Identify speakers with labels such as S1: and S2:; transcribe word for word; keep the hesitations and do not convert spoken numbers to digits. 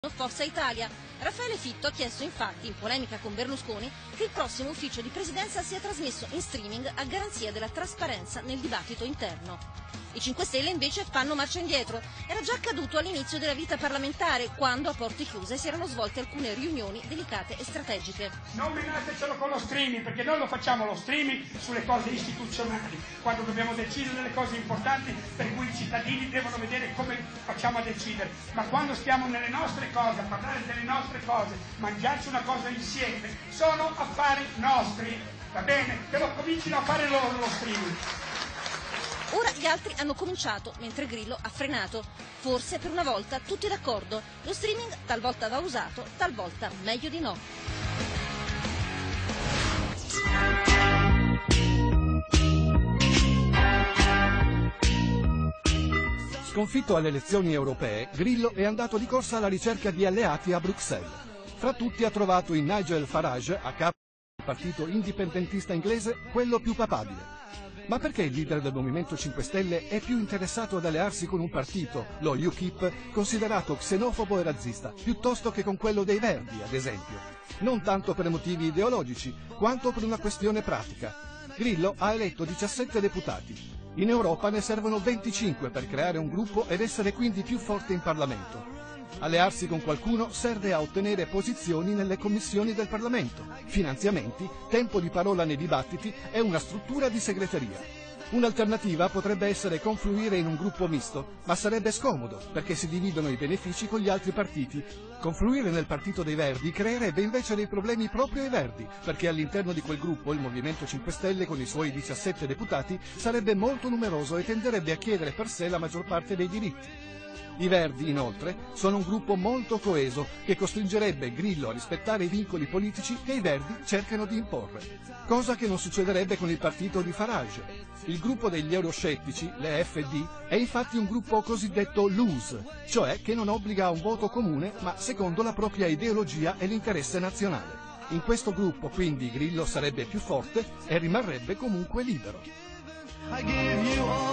S1: Forza Italia. Raffaele Fitto ha chiesto infatti, in polemica con Berlusconi, che il prossimo ufficio di presidenza sia trasmesso in streaming a garanzia della trasparenza nel dibattito interno. I cinque Stelle invece fanno marcia indietro. Era già accaduto all'inizio della vita parlamentare, quando a porte chiuse si erano svolte alcune riunioni delicate e strategiche.
S2: Non menatecelo con lo streaming, perché noi lo facciamo lo streaming sulle cose istituzionali, quando dobbiamo decidere delle cose importanti per cui i cittadini devono vedere come facciamo a decidere. Ma quando stiamo nelle nostre cose, a parlare delle nostre cose, mangiarci una cosa insieme, sono affari nostri, va bene? Che lo comincino a fare loro lo streaming.
S1: Ora gli altri hanno cominciato, mentre Grillo ha frenato. Forse per una volta tutti d'accordo. Lo streaming talvolta va usato, talvolta meglio di no.
S3: Sconfitto alle elezioni europee, Grillo è andato di corsa alla ricerca di alleati a Bruxelles. Fra tutti ha trovato in Nigel Farage, a capo del partito indipendentista inglese, quello più papabile. Ma perché il leader del Movimento cinque Stelle è più interessato ad allearsi con un partito, lo U KIP, considerato xenofobo e razzista, piuttosto che con quello dei Verdi, ad esempio? Non tanto per motivi ideologici, quanto per una questione pratica. Grillo ha eletto diciassette deputati. In Europa ne servono venticinque per creare un gruppo ed essere quindi più forte in Parlamento. Allearsi con qualcuno serve a ottenere posizioni nelle commissioni del Parlamento, finanziamenti, tempo di parola nei dibattiti e una struttura di segreteria. Un'alternativa potrebbe essere confluire in un gruppo misto, ma sarebbe scomodo perché si dividono i benefici con gli altri partiti. Confluire nel partito dei Verdi creerebbe invece dei problemi proprio ai Verdi, perché all'interno di quel gruppo il Movimento cinque Stelle con i suoi diciassette deputati sarebbe molto numeroso e tenderebbe a chiedere per sé la maggior parte dei diritti. I Verdi, inoltre, sono un gruppo molto coeso che costringerebbe Grillo a rispettare i vincoli politici che i Verdi cercano di imporre, cosa che non succederebbe con il partito di Farage. Il gruppo degli euroscettici, le F D, è infatti un gruppo cosiddetto loose, cioè che non obbliga a un voto comune ma secondo la propria ideologia e l'interesse nazionale. In questo gruppo quindi Grillo sarebbe più forte e rimarrebbe comunque libero.